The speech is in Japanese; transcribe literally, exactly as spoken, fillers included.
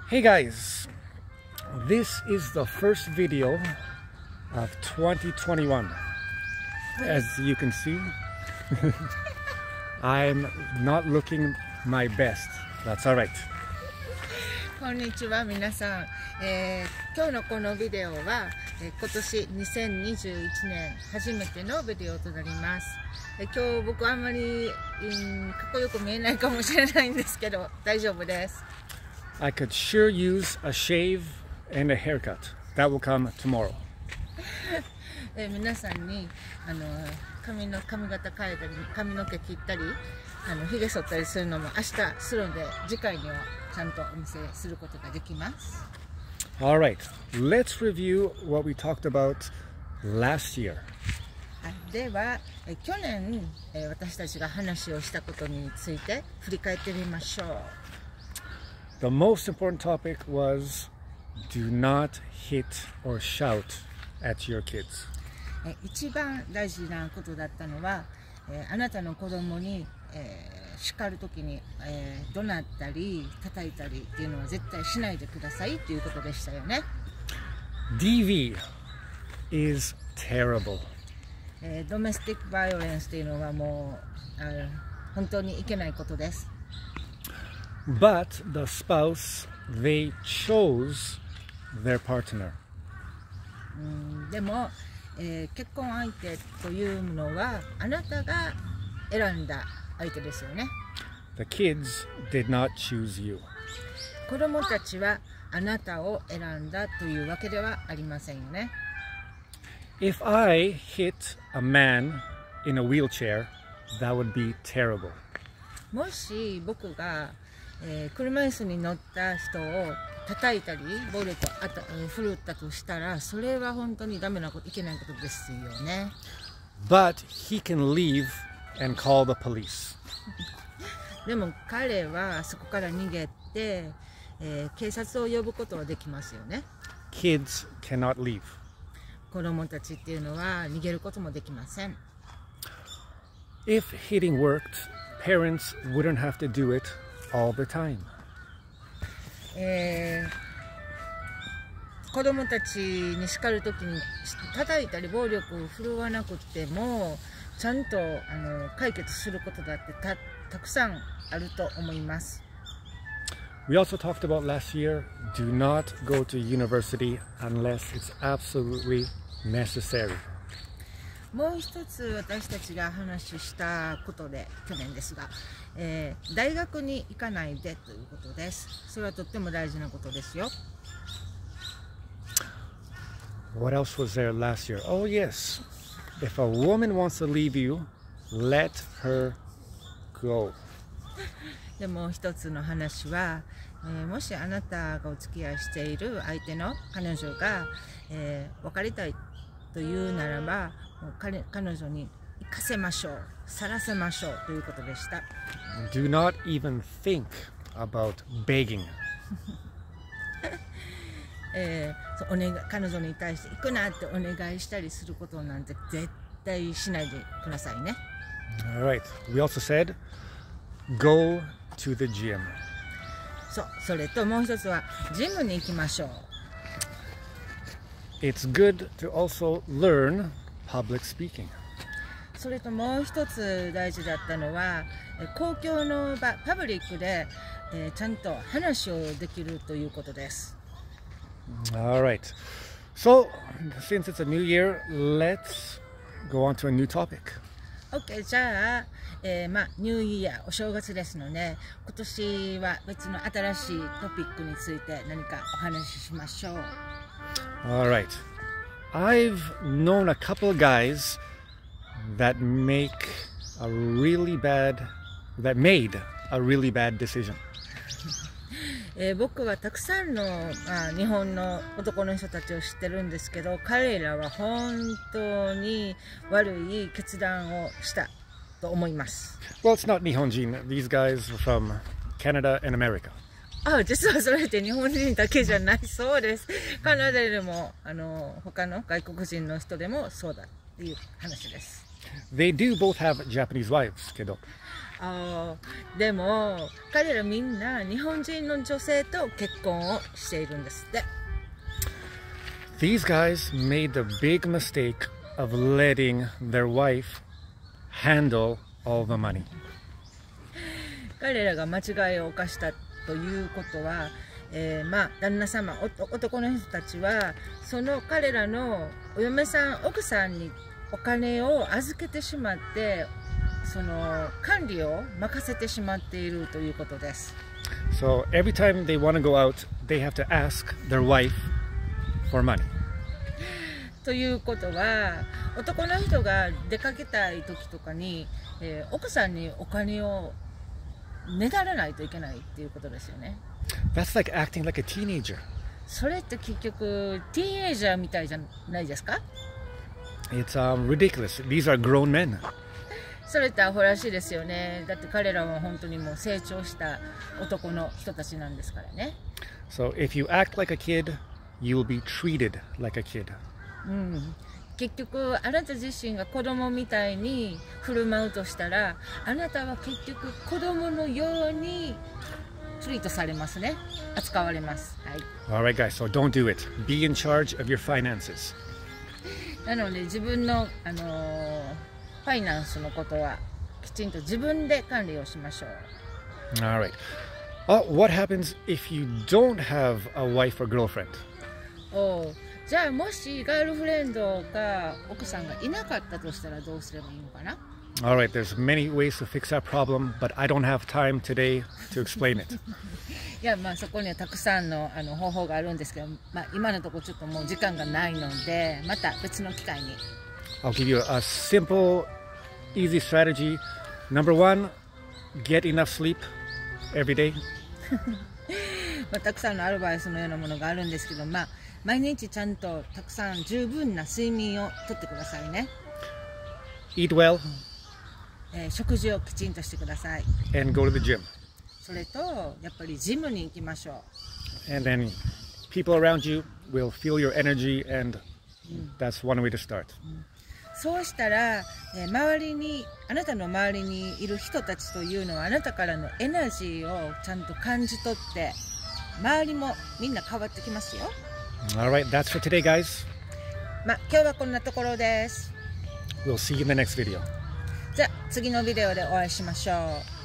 Hey guys, this is the first video of twenty twenty-one. As you can see, I'm not looking my best. That's alright. こんにちは皆さん、えー、今日のこのビデオは、えー、今年にせんにじゅういちねん初めてのビデオとなります。えー、今日僕あんまり、うん、かっこよく見えないかもしれないんですけど大丈夫です。 I could sure use a shave and a haircut. That will come tomorrow. えー、皆さんにあの髪の髪型変えたり髪の毛切ったりあの髭剃ったりするのも明日するので次回にはちゃんとお見せすることができます。 Alright, let's review what we talked about last year. はい、ではえ去年え私たちが話をしたことについて振り返ってみましょう。 The most important topic was do not hit or shout at your kids. え一番大事なことだったのは、えあなたの子供に、えー、叱るときに、えー、怒鳴ったり叩いたりっていうのは絶対しないでくださいということでしたよね。 ディーブイ is terrible. えー、ドメスティックバイオレンスというのはもうあ本当にいけないことです。 But the spouse, they chose their partner. うんでも、えー、結婚相手というのはあなたが選んだ相手ですよね。 The kids did not choose you. 子供たちはあなたを選んだというわけではありませんよね。 If I hit a man in a wheelchair, that would be terrible. もし僕が、えー、車椅子に乗った人を叩いたり暴力をあた振るったとしたらそれは本当にダメなこと、いけないことですよね。 But he can leave and call the police. でも彼はそこから逃げて、えー、警察を呼ぶことはできますよね。 Kids cannot leave. 子供たちっていうのは逃げることもできません。 If hitting worked, parents wouldn't have to do it all the time. えー、子供たちに叱るときに叩いたり暴力を振るわなくてもちゃんとあの解決することだって た, たくさんあると思います。 We also talked about last year, do not go to university unless it's absolutely necessary. もう一つ私たちが話したことで去年ですが、えー、大学に行かないでということです。それはとっても大事なことですよ。 What else was there last year? Oh yes, if a woman wants to leave you, let her go. でもう一つの話は、えー、もしあなたがお付き合いしている相手の彼女が、えー、別れたいというならばもう 彼, 彼女に行かせましょう、去らせましょうということでした。 Do not even think about begging. えー、そうお願い彼女に対して行くなってお願いしたりすることなんて絶対しないでくださいね。 Alright, we also said go to the gym. そう、それともう一つはジムに行きましょう。 It's good to also learn public speaking. それともう一つ大事だったのは公共の場、パブリックで、えー、ちゃんと話をできるということです。 Alright, so since it's a new year, let's go on to a new topic. OK、じゃあ、えー、まあニューイヤーお正月ですので今年は別の新しいトピックについて何かお話ししましょう。 Alright, I've known a couple of guys that make a really bad, that made a really bad decision. えー、僕はたくさんの、まあ、日本の男の人たちを知ってるんですけど彼らは本当に悪い決断をしたと思います。 Well, it's not Nihonjin. These guys are from Canada and America. あ、実はそれって日本人だけじゃないそうです。カナダでもあの他の外国人の人でもそうだっていう話です。 They do both have Japanese wives, けど。 あーでも彼らみんな日本人の女性と結婚をしているんですって。 These guys made the big mistake of letting their wife handle all the money. 彼らが間違いを犯したということは、えー、まあ旦那様、男の人たちはその彼らのお嫁さん、奥さんにお金を預けてしまって、その管理を任せてしまっているということです。 So every time they want to go out, they have to ask their wife for money. ということは、男の人が出かけたい時とかに、えー、奥さんにお金をねだらないといけないっていうことですよね。 That's like acting like a teenager. それって結局ティーンエイジャーみたいじゃないですか？ It's um, ridiculous. These are grown men. それってアホらしいですよね。だって彼らは本当にもう成長した男の人たちなんですからね。 So if you act like a kid, you will be treated like a kid. うん、結局あなた自身が子供みたいに振る舞うとしたら、あなたは結局子供のようにトリートされますね。扱われます。はい。 All right, guys. So don't do it. Be in charge of your finances. なので自分の、あのー、ファイナンスのことはきちんと自分で管理をしましょう。 All right. Oh, what happens if you don't have a wife or girlfriend? おう、じゃあもしガールフレンドか奥さんがいなかったとしたらどうすればいいのかな？ All right, there's many ways to fix that problem, but I don't have time today to explain it. いや、まあそこにはたくさんの、あの方法があるんですけど、まあ、今のところちょっともう時間がないので、また別の機会に。 I'll give you a simple, easy strategy. Number one, get enough sleep every day. まあ、たくさんのアドバイスのようなものがあるんですけど、まあ、毎日ちゃんとたくさん十分な睡眠をとってくださいね。 Eat well えー、食事をきちんとしてください。 and go to the gym. それとやっぱりジムに行きましょう。 And then people around you will feel your energy, and that's one way to start. そうしたら、えー、周りにあなたの周りにいる人たちというのはあなたからのエナジーをちゃんと感じ取って、周りもみんな変わってきますよ。 All right, that's for today, guys. まあ今日はこんなところです。 We'll see you in the next video. じゃあ次のビデオでお会いしましょう。